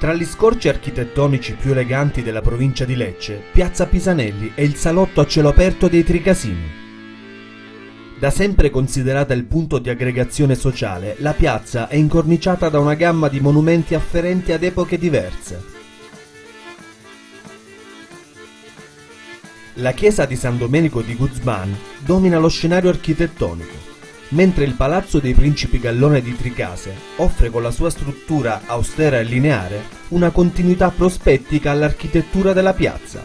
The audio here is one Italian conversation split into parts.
Tra gli scorci architettonici più eleganti della provincia di Lecce, Piazza Pisanelli è il salotto a cielo aperto dei Tricasini. Da sempre considerata il punto di aggregazione sociale, la piazza è incorniciata da una gamma di monumenti afferenti ad epoche diverse. La chiesa di San Domenico di Guzman domina lo scenario architettonico, mentre il Palazzo dei Principi Gallone di Tricase offre con la sua struttura austera e lineare una continuità prospettica all'architettura della piazza.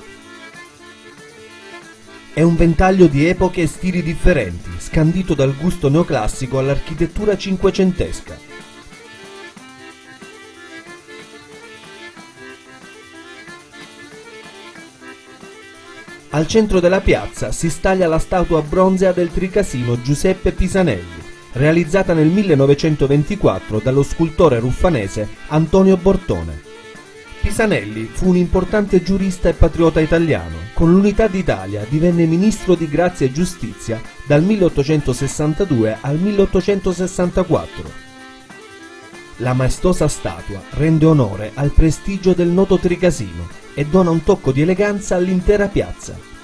È un ventaglio di epoche e stili differenti, scandito dal gusto neoclassico all'architettura cinquecentesca. Al centro della piazza si staglia la statua bronzea del tricasino Giuseppe Pisanelli, realizzata nel 1924 dallo scultore ruffanese Antonio Bortone. Pisanelli fu un importante giurista e patriota italiano. Con l'Unità d'Italia divenne ministro di Grazia e Giustizia dal 1862 al 1864. La maestosa statua rende onore al prestigio del noto tricasino e dona un tocco di eleganza all'intera piazza.